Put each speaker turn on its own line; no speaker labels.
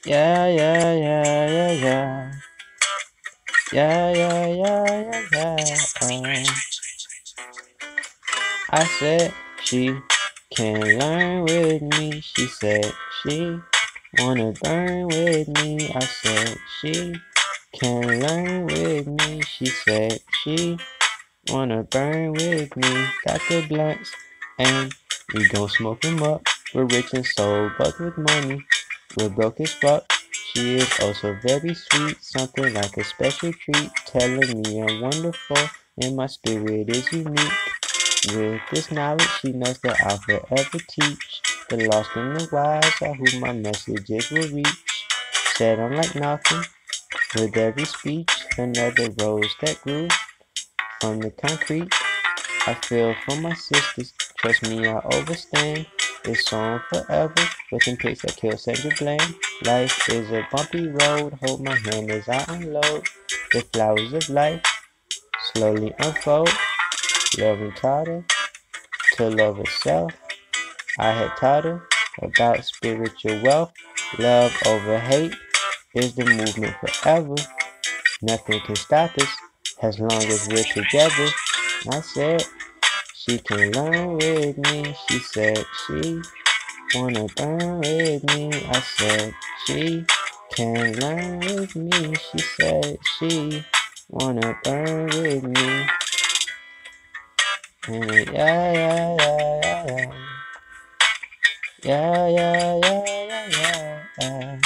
Yeah, yeah, yeah, yeah, yeah. Yeah, yeah, yeah, yeah, yeah. I said she can learn with me. She said she wanna burn with me. I said she can learn with me. She said she wanna burn with me. Got the blunts and we gon' smoke 'em up. We're rich and soul, but with money we're broke as fuck. She is also very sweet, something like a special treat, telling me I'm wonderful and my spirit is unique. With this knowledge, she knows that I'll forever teach the lost and the wise are who my messages will reach. Said I'm like nothing with every speech, another rose that grew from the concrete. I feel for my sisters, trust me, I overstand. It's on forever, with them pics that kill Sandra Bland. Life is a bumpy road, hold my hand as I unload. The flowers of life slowly unfold. Loving taught her to love herself. I had taught her about spiritual wealth. Love over hate is the movement forever. Nothing can stop us as long as we're together. I said she can learn with me. She said she wanna burn with me. I said she can learn with me. She said she wanna burn with me. And yeah, yeah, yeah, yeah, yeah. Yeah, yeah, yeah, yeah, yeah.